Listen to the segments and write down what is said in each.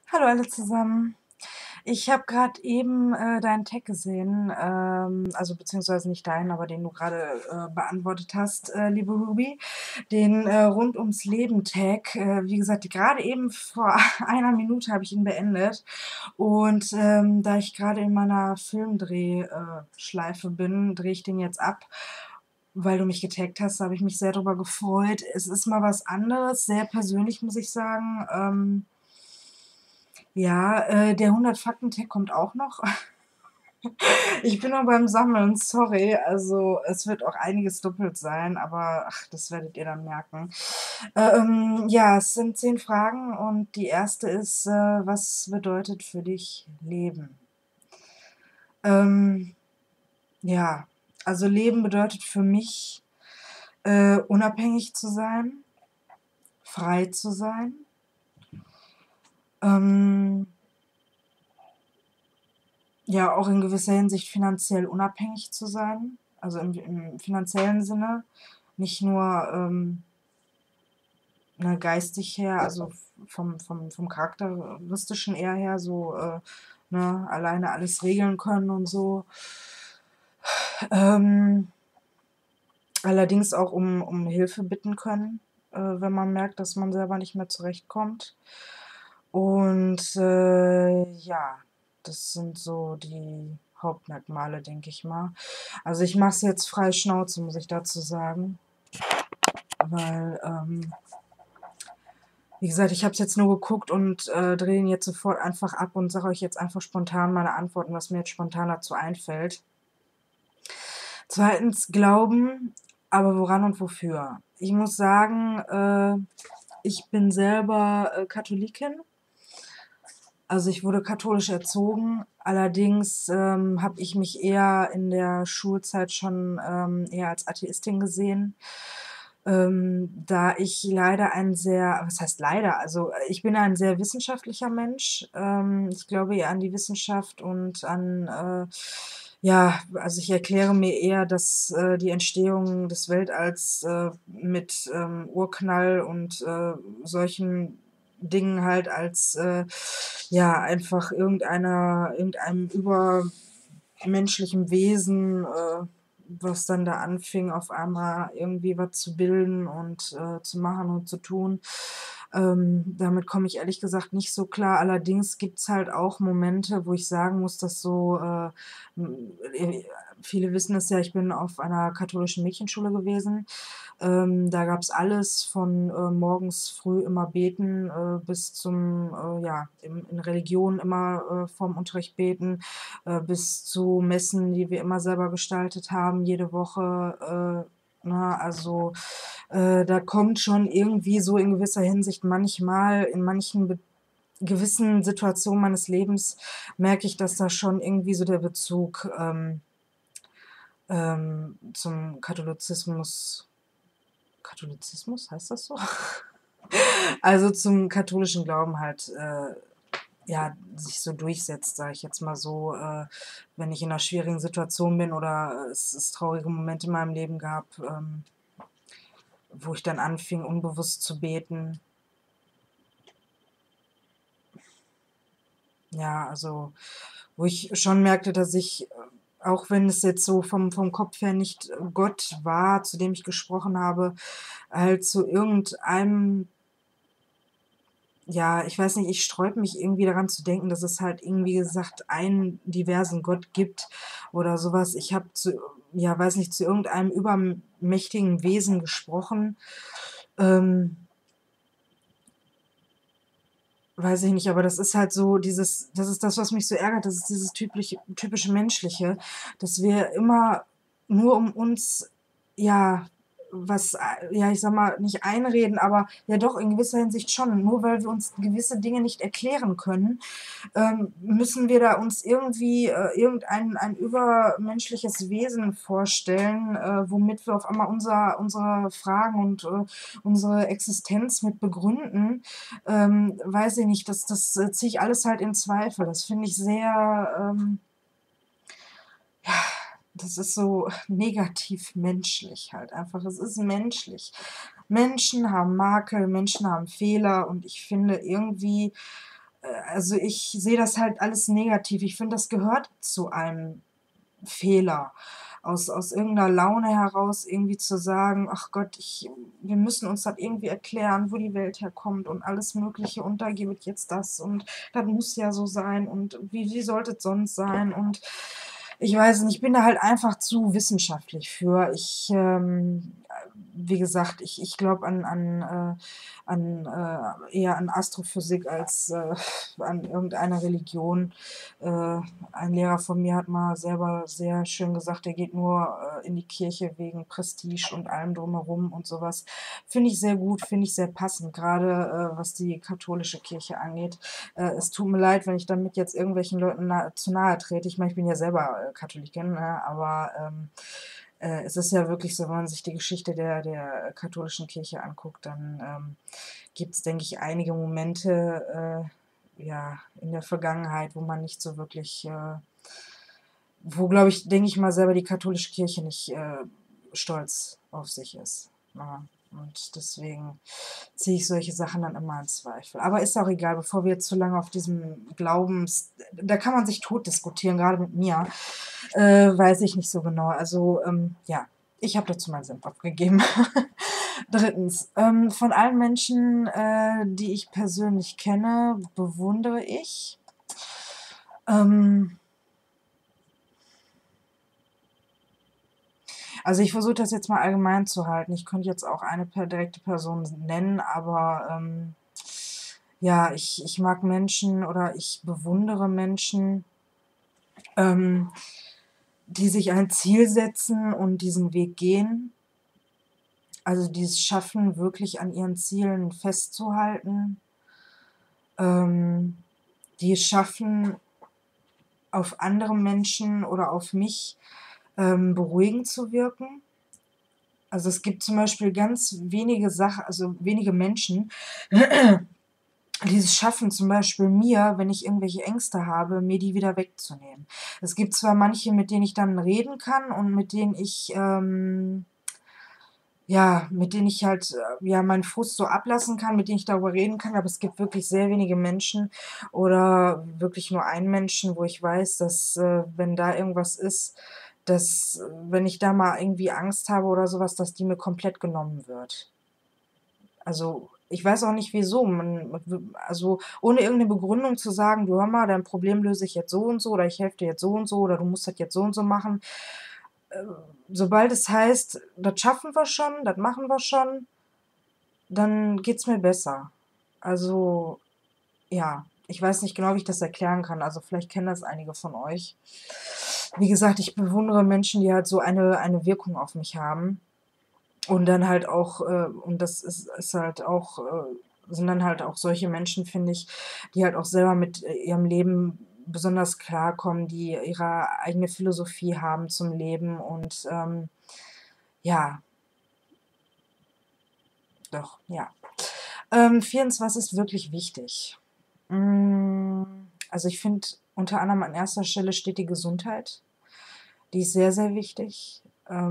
Hallo alle zusammen. Ich habe gerade eben deinen Tag gesehen, also beziehungsweise nicht deinen, aber den du gerade beantwortet hast, liebe Ruby, den Rund ums Leben Tag. Wie gesagt, gerade eben vor einer Minute habe ich ihn beendet. Und da ich gerade in meiner Filmdrehschleife bin, drehe ich den jetzt ab. Weil du mich getaggt hast, habe ich mich sehr darüber gefreut. Es ist mal was anderes, sehr persönlich, muss ich sagen. Ja, der 100 Fakten-Tag kommt auch noch. Ich bin noch beim Sammeln, sorry. Also, es wird auch einiges doppelt sein, aber ach, das werdet ihr dann merken. Ja, es sind 10 Fragen und die erste ist, was bedeutet für dich Leben? Ähm, ja, also Leben bedeutet für mich, unabhängig zu sein, frei zu sein, ähm, ja, auch in gewisser Hinsicht finanziell unabhängig zu sein, also im finanziellen Sinne, nicht nur, ne, geistig her, also vom Charakteristischen eher her, so, ne, alleine alles regeln können und so. Ähm, allerdings auch um Hilfe bitten können, wenn man merkt, dass man selber nicht mehr zurechtkommt. Und, ja, das sind so die Hauptmerkmale, denke ich mal. Also, ich mache es jetzt frei Schnauze, muss ich dazu sagen, weil, wie gesagt, ich habe es jetzt nur geguckt und, drehe ihn jetzt sofort einfach ab und sage euch jetzt einfach spontan meine Antworten, was mir jetzt spontan dazu einfällt. Zweitens Glauben, aber woran und wofür? Ich muss sagen, ich bin selber, Katholikin. Also, ich wurde katholisch erzogen, allerdings, habe ich mich eher in der Schulzeit schon, eher als Atheistin gesehen, da ich leider ein sehr was heißt leider? Also, ich bin ein sehr wissenschaftlicher Mensch. Ich glaube eher an die Wissenschaft und an, ja, also, ich erkläre mir eher, dass, die Entstehung des Weltalls, mit, Urknall und, solchen Dingen halt als, ja, einfach irgendeinem übermenschlichen Wesen, was dann da anfing, auf einmal irgendwie was zu bilden und, zu machen und zu tun. Damit komme ich ehrlich gesagt nicht so klar. Allerdings gibt's halt auch Momente, wo ich sagen muss, dass so, hm, viele wissen es ja, ich bin auf einer katholischen Mädchenschule gewesen. Da gab's alles von, morgens früh immer beten, bis zum, ja, in Religion immer, vorm Unterricht beten, bis zu Messen, die wir immer selber gestaltet haben, jede Woche, ne? Also, da kommt schon irgendwie so in gewisser Hinsicht manchmal in manchen gewissen Situationen meines Lebens merke ich, dass da schon irgendwie so der Bezug, zum Katholizismus, heißt das so? Also, zum katholischen Glauben halt, ja, sich so durchsetzt, sage ich jetzt mal so, wenn ich in 'ner schwierigen Situation bin oder es traurige Momente in meinem Leben gab, wo ich dann anfing, unbewusst zu beten. Ja, also, wo ich schon merkte, dass ich, auch wenn es jetzt so vom Kopf her nicht Gott war, zu dem ich gesprochen habe, halt zu irgendeinem ja, ich weiß nicht, ich sträube mich irgendwie daran zu denken, dass es halt irgendwie gesagt einen diversen Gott gibt oder so was. Ich habe zu ja, weiß nicht, zu irgendeinem übermächtigen Wesen gesprochen. Ähm, weiß ich nicht, aber das ist halt so das ist das, was mich so ärgert, das ist dieses typische Menschliche, dass wir immer nur um uns, ja, was, ja, ich sage mal, nicht einreden, aber ja doch in gewisser Hinsicht schon. Nur weil wir uns gewisse Dinge nicht erklären können, müssen wir da uns irgendwie, irgendein ein übermenschliches Wesen vorstellen, womit wir auf einmal unsere Fragen und, unsere Existenz mit begründen. Weiß ich nicht, das ziehe ich alles halt in Zweifel. Das finde ich sehr, das ist so negativ menschlich halt einfach. Es ist menschlich. Menschen haben Makel, Menschen haben Fehler und ich finde irgendwie also ich sehe das halt alles negativ. Ich finde, das gehört zu einem Fehler. Aus irgendeiner Laune heraus irgendwie zu sagen: „Ach Gott, wir müssen uns das irgendwie erklären, wo die Welt herkommt und alles Mögliche und da gibt jetzt das und das muss ja so sein und wie sollte es sonst sein?“ Und ich weiß nicht, ich bin da halt einfach zu wissenschaftlich für. Wie gesagt, ich glaube eher an Astrophysik als, an irgendeine Religion. Ein Lehrer von mir hat mal selber sehr schön gesagt, er geht nur, in die Kirche wegen Prestige und allem drumherum und sowas. Finde ich sehr gut, finde ich sehr passend, gerade was die katholische Kirche angeht. Es tut mir leid, wenn ich damit jetzt irgendwelchen Leuten zu nahe trete. Ich meine, ich bin ja selber, Katholikin, ne, aber, es ist ja wirklich so, wenn man sich die Geschichte der katholischen Kirche anguckt, dann, gibt es, denke ich, einige Momente, ja, in der Vergangenheit, wo man nicht so wirklich, wo, glaube ich, denke ich mal, selber die katholische Kirche nicht stolz auf sich ist. Ja. Und deswegen ziehe ich solche Sachen dann immer in Zweifel. Aber ist auch egal, bevor wir jetzt zu lange auf diesem Glaubens, da kann man sich tot diskutieren, gerade mit mir, weiß ich nicht so genau. Also ja, ich habe dazu meinen Senf abgegeben. Drittens, von allen Menschen, die ich persönlich kenne, bewundere ich. Ähm, also ich versuche das jetzt mal allgemein zu halten. Ich könnte jetzt auch eine direkte Person nennen, aber ja, ich mag Menschen oder ich bewundere Menschen, ähm, die sich ein Ziel setzen und diesen Weg gehen. Also die es schaffen, wirklich an ihren Zielen festzuhalten, ähm, die es schaffen, auf andere Menschen oder auf mich beruhigend zu wirken. Also es gibt zum Beispiel ganz wenige Sachen, also wenige Menschen, die es schaffen, zum Beispiel mir, wenn ich irgendwelche Ängste habe, mir die wieder wegzunehmen. Es gibt zwar manche, mit denen ich dann reden kann und mit denen ich halt, ja, meinen Frust so ablassen kann, mit denen ich darüber reden kann, aber es gibt wirklich sehr wenige Menschen oder wirklich nur einen Menschen, wo ich weiß, dass, wenn da irgendwas ist, dass, wenn ich da mal irgendwie Angst habe oder sowas, dass die mir komplett genommen wird. Also, ich weiß auch nicht wieso. Also, ohne irgendeine Begründung zu sagen: „Du hör mal, dein Problem löse ich jetzt so und so oder ich helfe dir jetzt so und so oder du musst das jetzt so und so machen.“ Sobald es heißt: „Das schaffen wir schon, das machen wir schon“, dann geht's mir besser. Also, ja, ich weiß nicht genau, wie ich das erklären kann. Also, vielleicht kennen das einige von euch. Wie gesagt, ich bewundere Menschen, die halt so eine Wirkung auf mich haben und dann halt auch und das ist halt auch sind dann halt auch solche Menschen, finde ich, die halt auch selber mit, ihrem Leben besonders klarkommen, die ihre eigene Philosophie haben zum Leben und, ja, doch, ja. 4. Was ist wirklich wichtig? Also, ich finde, unter anderem an erster Stelle steht die Gesundheit. Die ist sehr, sehr wichtig,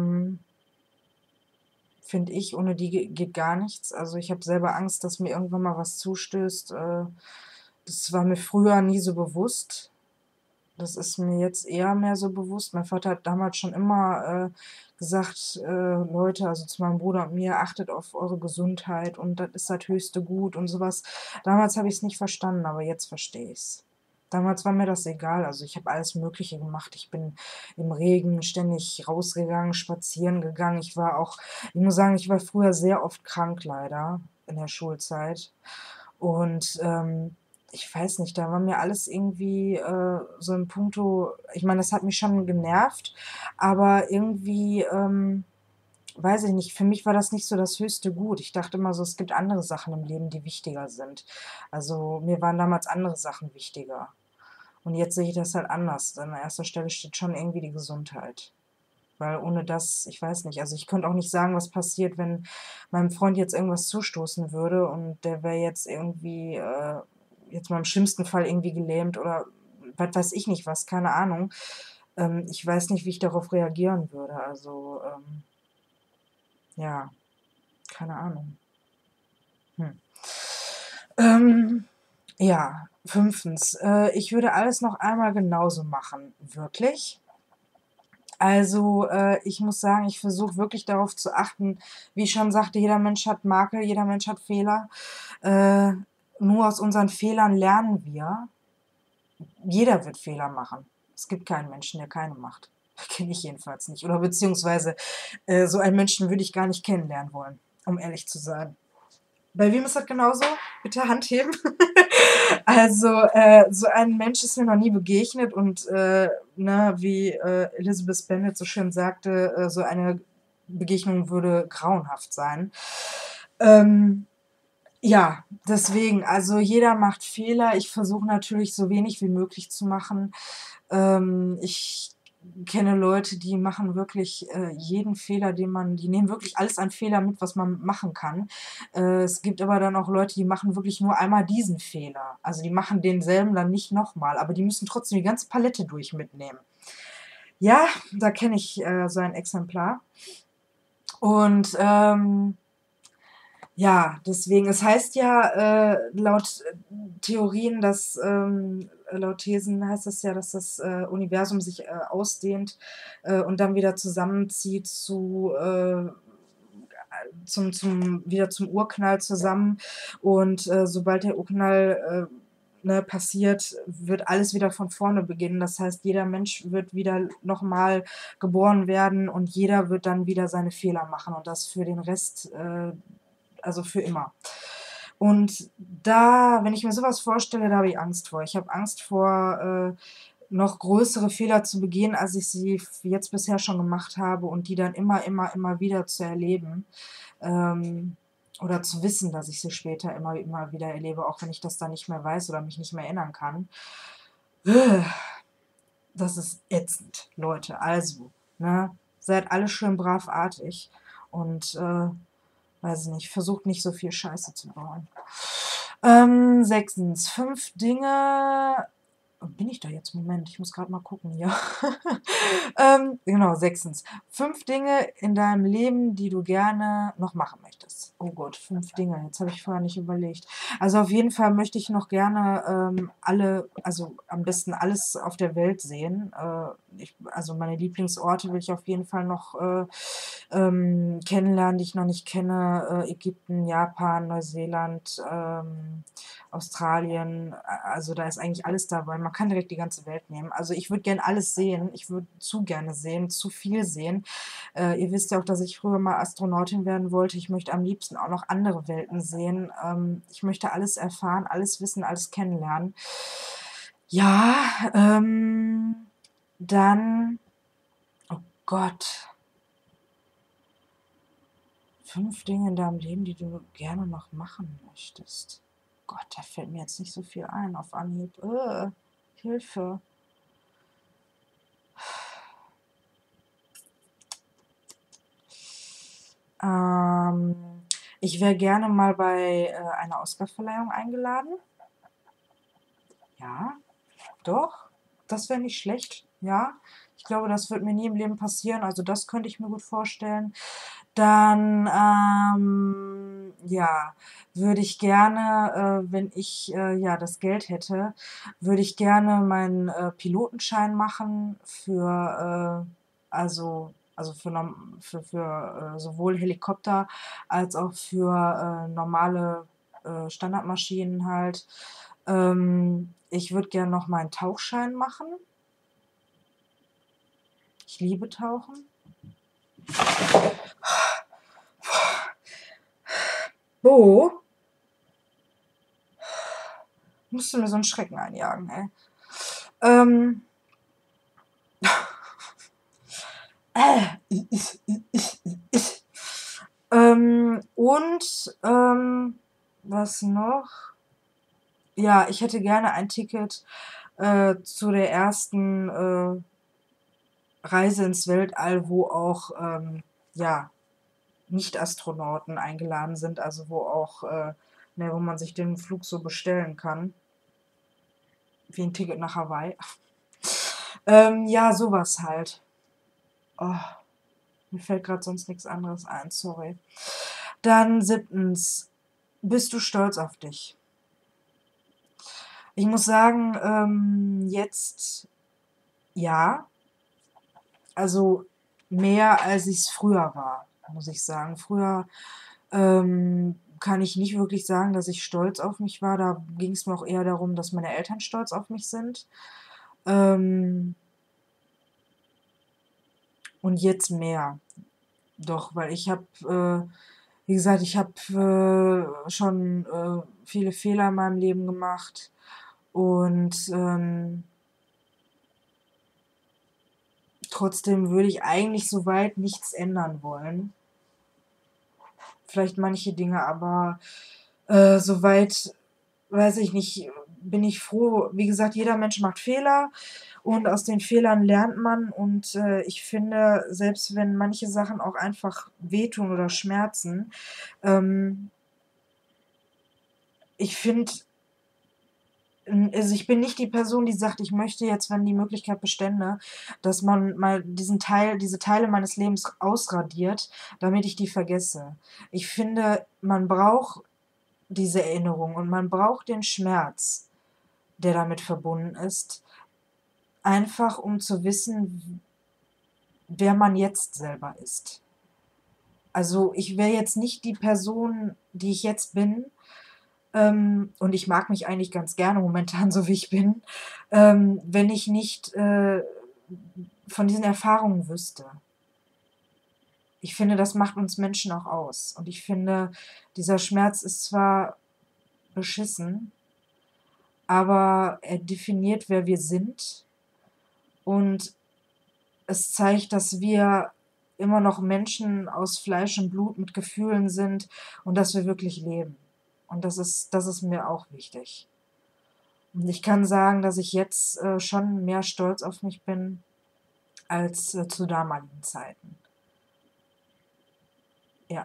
finde ich. Ohne die geht gar nichts. Also, ich habe selber Angst, dass mir irgendwann mal was zustößt. Das war mir früher nie so bewusst. Das ist mir jetzt eher mehr so bewusst. Mein Vater hat damals schon immer, gesagt: „Leute“, also zu meinem Bruder und mir: „Achtet auf eure Gesundheit und das ist das höchste Gut“ und sowas. Damals habe ich es nicht verstanden, aber jetzt verstehe ich's. Damals war mir das egal. Also, ich habe alles Mögliche gemacht. Ich bin im Regen ständig rausgegangen, spazieren gegangen. Ich muss sagen, ich war früher sehr oft krank leider in der Schulzeit. Und, ich weiß nicht, da war mir alles irgendwie, so in puncto, ich meine, das hat mich schon genervt, aber irgendwie, weiß ich nicht, für mich war das nicht so das höchste Gut. Ich dachte immer so, es gibt andere Sachen im Leben, die wichtiger sind. Also, mir waren damals andere Sachen wichtiger. Und jetzt sehe ich das halt anders. An erster Stelle steht schon irgendwie die Gesundheit. Weil ohne das, ich weiß nicht, also ich könnte auch nicht sagen, was passiert, wenn meinem Freund jetzt irgendwas zustoßen würde und der wäre jetzt irgendwie, jetzt mal im schlimmsten Fall irgendwie gelähmt oder was weiß ich nicht was, keine Ahnung. Ich weiß nicht, wie ich darauf reagieren würde. Also, ja, keine Ahnung. Hm. Ähm, ja. 5. Ich würde alles noch einmal genauso machen, wirklich. Also, ich muss sagen, ich versuche wirklich darauf zu achten, wie ich schon sagte, jeder Mensch hat Makel, jeder Mensch hat Fehler. Äh, Nur aus unseren Fehlern lernen wir. Jeder wird Fehler machen. Es gibt keinen Menschen, der keine macht. Kenne ich jedenfalls nicht. Oder beziehungsweise, so einen Menschen würde ich gar nicht kennenlernen wollen, um ehrlich zu sein. Bei wem ist das genauso? Bitte Hand heben. Also, so ein Mensch ist mir noch nie begegnet und, ne, wie, Elizabeth Bennet so schön sagte, so eine Begegnung würde grauenhaft sein. Ähm, ja, deswegen, also jeder macht Fehler. Ich versuche natürlich so wenig wie möglich zu machen. Ich kenne Leute, die machen wirklich jeden Fehler, die nehmen wirklich alles an Fehler mit, was man machen kann. Es gibt aber dann auch Leute, die machen wirklich nur einmal diesen Fehler. Also die machen denselben dann nicht nochmal, aber die müssen trotzdem die ganze Palette durch mitnehmen. Ja, da kenne ich so ein Exemplar. Und ja, deswegen, es heißt ja laut Theorien, laut Thesen heißt es ja, dass das Universum sich ausdehnt und dann wieder zusammenzieht wieder zum Urknall zusammen. Und sobald der Urknall ne, passiert, wird alles wieder von vorne beginnen. Das heißt, jeder Mensch wird wieder nochmal geboren werden und jeder wird dann wieder seine Fehler machen und das für den Rest, also für immer. Und da, wenn ich mir sowas vorstelle, da habe ich Angst vor. Ich habe Angst vor, noch größere Fehler zu begehen, als ich sie jetzt bisher schon gemacht habe und die dann immer, immer, immer wieder zu erleben. Ähm, oder zu wissen, dass ich sie später immer, immer wieder erlebe, auch wenn ich das dann nicht mehr weiß oder mich nicht mehr erinnern kann. Das ist ätzend, Leute. Also, ne, seid alle schön bravartig und weiß ich nicht, versucht nicht so viel Scheiße zu bauen. 6. 5 Dinge. Bin ich da jetzt? Moment, ich muss gerade mal gucken, ja. Genau, 6. 5 Dinge in deinem Leben, die du gerne noch machen möchtest. Oh Gott, 5 Dinge. Jetzt habe ich vorher nicht überlegt. Also auf jeden Fall möchte ich noch gerne also am besten alles auf der Welt sehen. Also meine Lieblingsorte will ich auf jeden Fall noch kennenlernen, die ich noch nicht kenne. Ägypten, Japan, Neuseeland, Australien, also da ist eigentlich alles dabei. Man kann direkt die ganze Welt nehmen. Also ich würde gerne alles sehen. Ich würde zu gerne sehen, zu viel sehen. Ihr wisst ja auch, dass ich früher mal Astronautin werden wollte. Ich möchte am liebsten auch noch andere Welten sehen. Ich möchte alles erfahren, alles wissen, alles kennenlernen. Ja, dann, oh Gott, 5 Dinge in deinem Leben, die du gerne noch machen möchtest. Gott, da fällt mir jetzt nicht so viel ein auf Anhieb. Hilfe. Ich wäre gerne mal bei einer Oscarverleihung eingeladen. Ja, doch. Das wäre nicht schlecht. Ja, ich glaube, das wird mir nie im Leben passieren. Also das könnte ich mir gut vorstellen. Dann, ja, würde ich gerne, wenn ich ja das Geld hätte, würde ich gerne meinen Pilotenschein machen also für sowohl Helikopter als auch für normale Standardmaschinen halt. Ich würde gerne noch meinen Tauchschein machen. Ich liebe Tauchen. Bo, musst du mir so einen Schrecken einjagen, ey. Ähm, und was noch? Ja, ich hätte gerne ein Ticket zu der ersten Reise ins Weltall, wo auch ja, Nicht-Astronauten eingeladen sind, also wo auch, ne, wo man sich den Flug so bestellen kann. Wie ein Ticket nach Hawaii. Ja, sowas halt. Oh, mir fällt gerade sonst nichts anderes ein, sorry. Dann 7. Bist du stolz auf dich? Ich muss sagen, jetzt ja, also mehr als ich es früher war, muss ich sagen. Früher, kann ich nicht wirklich sagen, dass ich stolz auf mich war. Da ging es mir auch eher darum, dass meine Eltern stolz auf mich sind. Ähm, und jetzt mehr. Doch, weil ich habe, wie gesagt, ich habe schon viele Fehler in meinem Leben gemacht und trotzdem würde ich eigentlich soweit nichts ändern wollen. Vielleicht manche Dinge, aber soweit, weiß ich nicht, bin ich froh. Wie gesagt, jeder Mensch macht Fehler und aus den Fehlern lernt man. Und ich finde, selbst wenn manche Sachen auch einfach wehtun oder schmerzen, ähm, ich finde, also ich bin nicht die Person, die sagt, ich möchte jetzt, wenn die Möglichkeit bestände, dass man mal diese Teile meines Lebens ausradiert, damit ich die vergesse. Ich finde, man braucht diese Erinnerung und man braucht den Schmerz, der damit verbunden ist, einfach um zu wissen, wer man jetzt selber ist. Also ich wäre jetzt nicht die Person, die ich jetzt bin, und ich mag mich eigentlich ganz gerne momentan so, wie ich bin, wenn ich nicht von diesen Erfahrungen wüsste. Ich finde, das macht uns Menschen auch aus. Und ich finde, dieser Schmerz ist zwar beschissen, aber er definiert, wer wir sind und es zeigt, dass wir immer noch Menschen aus Fleisch und Blut mit Gefühlen sind und dass wir wirklich leben. Und das ist mir auch wichtig. Und ich kann sagen, dass ich jetzt schon mehr stolz auf mich bin als zu damaligen Zeiten. Ja,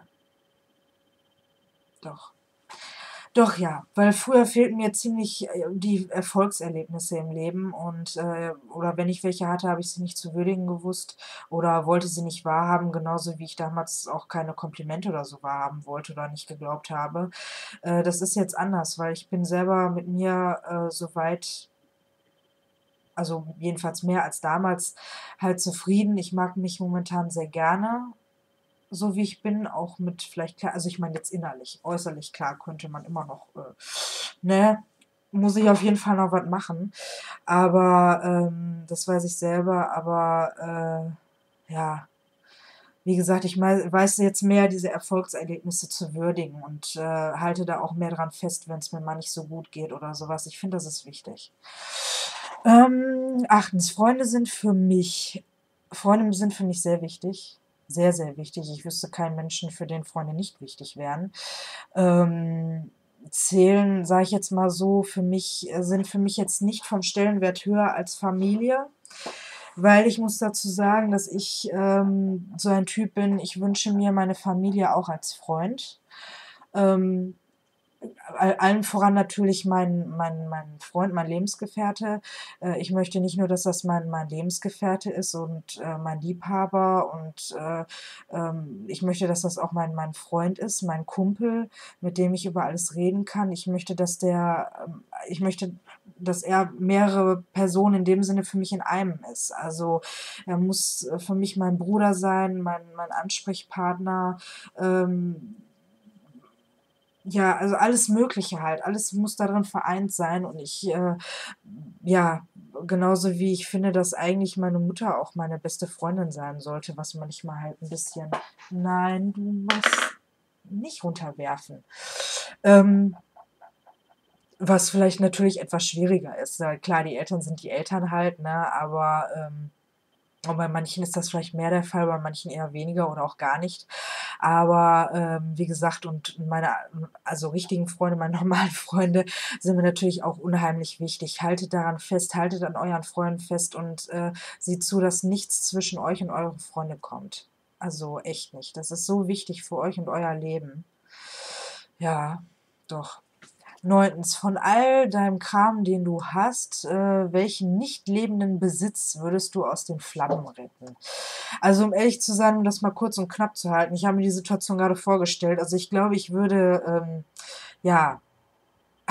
doch. Doch, ja, weil früher fehlten mir ziemlich die Erfolgserlebnisse im Leben und oder wenn ich welche hatte, habe ich sie nicht zu würdigen gewusst oder wollte sie nicht wahrhaben, genauso wie ich damals auch keine Komplimente oder so wahrhaben wollte oder nicht geglaubt habe. Das ist jetzt anders, weil ich bin selber mit mir so weit, also jedenfalls mehr als damals, halt zufrieden. Ich mag mich momentan sehr gerne, so wie ich bin, auch mit vielleicht klar, also ich meine jetzt innerlich, äußerlich klar könnte man immer noch, ne, muss ich auf jeden Fall noch was machen. Aber das weiß ich selber, aber ja, wie gesagt, ich weiß jetzt mehr, diese Erfolgserlebnisse zu würdigen und halte da auch mehr dran fest, wenn es mir mal nicht so gut geht oder sowas. Ich finde, das ist wichtig. 8. Freunde sind für mich sehr wichtig. Sehr, sehr wichtig. Ich wüsste keinen Menschen, für den Freunde nicht wichtig wären. Ähm, zählen, sage ich jetzt mal so, sind für mich jetzt nicht vom Stellenwert höher als Familie, weil ich muss dazu sagen, dass ich so ein Typ bin, ich wünsche mir meine Familie auch als Freund. Ähm, allen voran natürlich mein Freund, mein Lebensgefährte. Ich möchte nicht nur, dass das mein Lebensgefährte ist und mein Liebhaber und ich möchte, dass das auch mein Freund ist, mein Kumpel, mit dem ich über alles reden kann. Ich möchte, dass er mehrere Personen in dem Sinne für mich in einem ist. Also er muss für mich mein Bruder sein, mein Ansprechpartner, ähm, ja, also alles Mögliche halt. Alles muss darin vereint sein und ja, genauso wie ich finde, dass eigentlich meine Mutter auch meine beste Freundin sein sollte, was manchmal halt ein bisschen, nein, du musst nicht runterwerfen. Ähm, was vielleicht natürlich etwas schwieriger ist. Klar, die Eltern sind die Eltern halt, ne, aber und bei manchen ist das vielleicht mehr der Fall, bei manchen eher weniger oder auch gar nicht. Aber wie gesagt, und meine, also richtigen Freunde, meine normalen Freunde, sind mir natürlich auch unheimlich wichtig. Haltet daran fest, haltet an euren Freunden fest und seht zu, dass nichts zwischen euch und eure Freunde kommt. Also echt nicht. Das ist so wichtig für euch und euer Leben. Ja, doch. 9. Von all deinem Kram, den du hast, welchen nicht lebenden Besitz würdest du aus den Flammen retten? Also, um ehrlich zu sein, um das mal kurz und knapp zu halten, ich habe mir die Situation gerade vorgestellt. Also, ich glaube, ich würde, ja,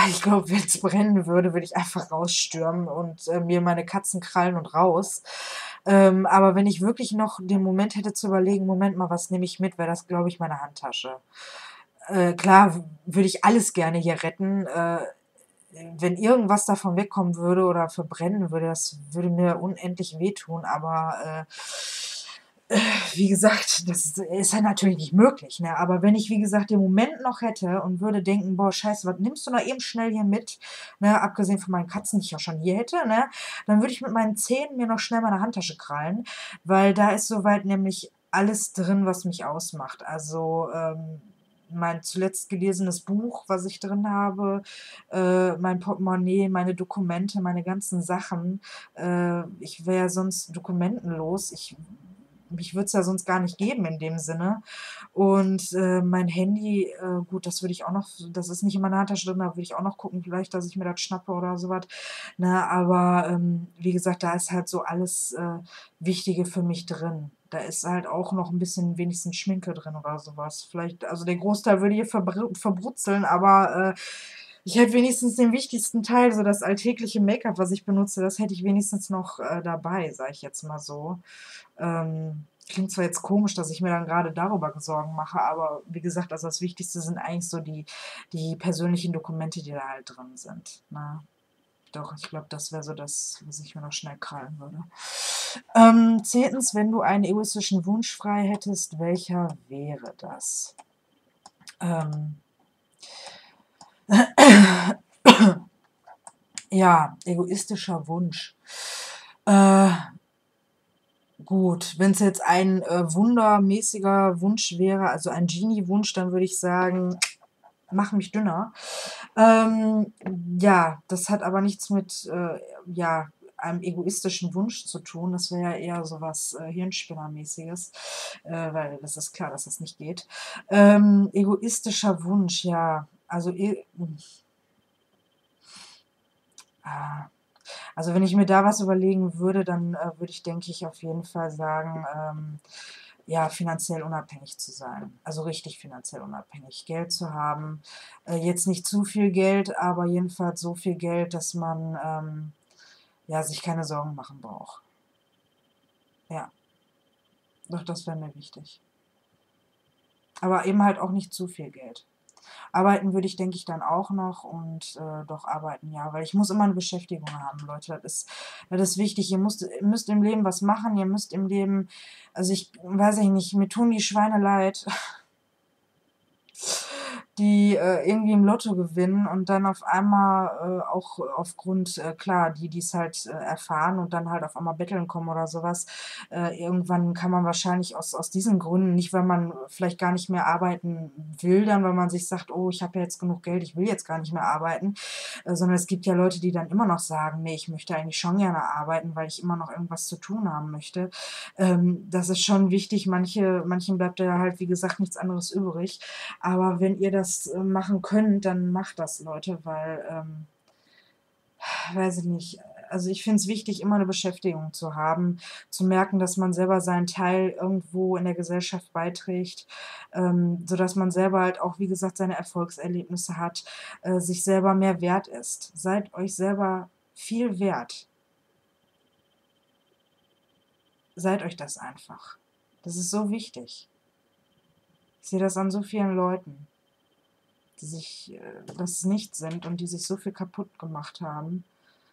Ich glaube, wenn es brennen würde, würde ich einfach rausstürmen und, mir meine Katzen krallen und raus. Aber wenn ich wirklich noch den Moment hätte zu überlegen: „Moment mal, was nehme ich mit?", wäre das, glaube ich, meine Handtasche. Klar würde ich alles gerne hier retten. Wenn irgendwas davon wegkommen würde oder verbrennen würde, das würde mir unendlich wehtun, aber wie gesagt, das ist ja natürlich nicht möglich, ne? Aber wenn ich, wie gesagt, den Moment noch hätte und würde denken: „Boah, scheiße, was nimmst du noch eben schnell hier mit?", ne, abgesehen von meinen Katzen, die ich ja schon hier hätte, ne, dann würde ich mit meinen Zähnen mir noch schnell meine Handtasche krallen, weil da ist soweit nämlich alles drin, was mich ausmacht. Also, mein zuletzt gelesenes Buch, was ich drin habe, mein Portemonnaie, meine Dokumente, meine ganzen Sachen. Ich wäre ja sonst dokumentenlos. Mich würde es ja sonst gar nicht geben in dem Sinne. Und mein Handy, gut, das würde ich auch noch, das ist nicht in meiner Handtasche drin, da würde ich auch noch gucken, vielleicht, dass ich mir das schnappe oder sowas. Ne? Aber wie gesagt, da ist halt so alles Wichtige für mich drin. Da ist halt auch noch ein bisschen wenigstens Schminke drin oder sowas. Vielleicht, also der Großteil würde hier verbrutzeln, aber ich hätte wenigstens den wichtigsten Teil, so das alltägliche Make-up, was ich benutze, das hätte ich wenigstens noch dabei, sage ich jetzt mal so. Klingt zwar jetzt komisch, dass ich mir dann gerade darüber Sorgen mache, aber wie gesagt, also das Wichtigste sind eigentlich so die persönlichen Dokumente, die da halt drin sind. Ne? Doch, ich glaube, das wäre so das, was ich mir noch schnell krallen würde. 10. Wenn du einen egoistischen Wunsch frei hättest, welcher wäre das? Ähm, ja, egoistischer Wunsch. Äh, Gut, wenn es jetzt ein wundermäßiger Wunsch wäre, also ein Genie-Wunsch, dann würde ich sagen, mach mich dünner. Ähm, ja, das hat aber nichts mit ja, einem egoistischen Wunsch zu tun. Das wäre ja eher so was Hirnspinnermäßiges, weil das ist klar, dass das nicht geht. Egoistischer Wunsch, ja. Ah, also wenn ich mir da was überlegen würde, dann würde ich, denke ich, auf jeden Fall sagen, ja, finanziell unabhängig zu sein. Also richtig finanziell unabhängig. Geld zu haben. Jetzt nicht zu viel Geld, aber jedenfalls so viel Geld, dass man ja, sich keine Sorgen machen braucht. Ja, doch, das wäre mir wichtig. Aber eben halt auch nicht zu viel Geld. Arbeiten würde ich, denke ich, dann auch noch und doch arbeiten, ja, weil ich muss immer eine Beschäftigung haben, Leute. Das ist wichtig. Ihr müsst im Leben was machen, ihr müsst im Leben, also ich weiß ich nicht, mir tun die Schweine leid, die irgendwie im Lotto gewinnen und dann auf einmal auch aufgrund, klar, die es halt erfahren und dann halt auf einmal betteln kommen oder sowas. Irgendwann kann man wahrscheinlich aus diesen Gründen, nicht weil man vielleicht gar nicht mehr arbeiten will, dann, weil man sich sagt, oh, ich habe ja jetzt genug Geld, ich will jetzt gar nicht mehr arbeiten, sondern es gibt ja Leute, die dann immer noch sagen, nee, ich möchte eigentlich schon gerne arbeiten, weil ich immer noch irgendwas zu tun haben möchte. Das ist schon wichtig. Manchen bleibt da halt, wie gesagt, nichts anderes übrig. Aber wenn ihr das machen könnt, dann macht das, Leute, weil, weiß ich nicht, also ich finde es wichtig, immer eine Beschäftigung zu haben, zu merken, dass man selber seinen Teil irgendwo in der Gesellschaft beiträgt, sodass man selber halt auch, wie gesagt, seine Erfolgserlebnisse hat, sich selber mehr wert ist. Seid euch selber viel wert. Seid euch das einfach. Das ist so wichtig. Ich sehe das an so vielen Leuten, die sich das nicht sind und die sich so viel kaputt gemacht haben.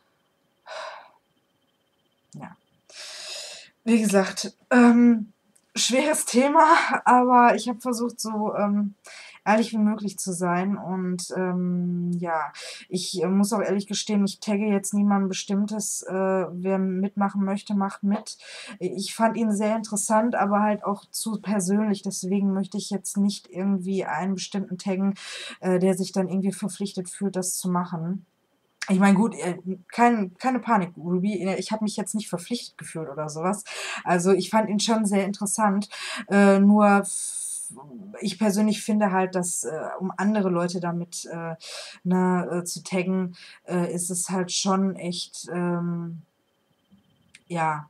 Ja. Wie gesagt, schweres Thema, aber ich habe versucht, so ehrlich wie möglich zu sein. Und ja, ich muss auch ehrlich gestehen, ich tagge jetzt niemandem Bestimmtes. Wer mitmachen möchte, macht mit. Ich fand ihn sehr interessant, aber halt auch zu persönlich. Deswegen möchte ich jetzt nicht irgendwie einen bestimmten taggen, der sich dann irgendwie verpflichtet fühlt, das zu machen. Ich meine, gut, keine Panik, Ruby. Ich habe mich jetzt nicht verpflichtet gefühlt oder sowas. Also ich fand ihn schon sehr interessant. Nur ich persönlich finde halt, dass um andere Leute damit zu taggen, ist es halt schon echt, ja,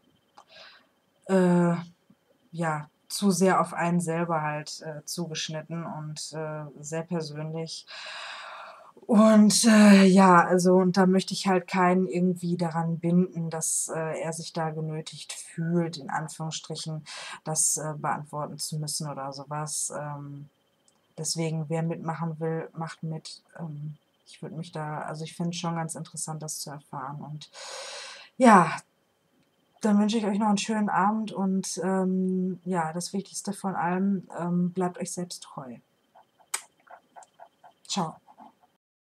äh, ja, zu sehr auf einen selber halt zugeschnitten und sehr persönlich. Und, ja, also und da möchte ich halt keinen irgendwie daran binden, dass, er sich da genötigt fühlt, in Anführungsstrichen, das, beantworten zu müssen oder so was. Deswegen, wer mitmachen will, macht mit. Ich würde mich da also, ich finde es schon ganz interessant, das zu erfahren. Und ja, dann wünsche ich euch noch 'n schönen Abend und, ja, das Wichtigste von allem, bleibt euch selbst treu. Tschau.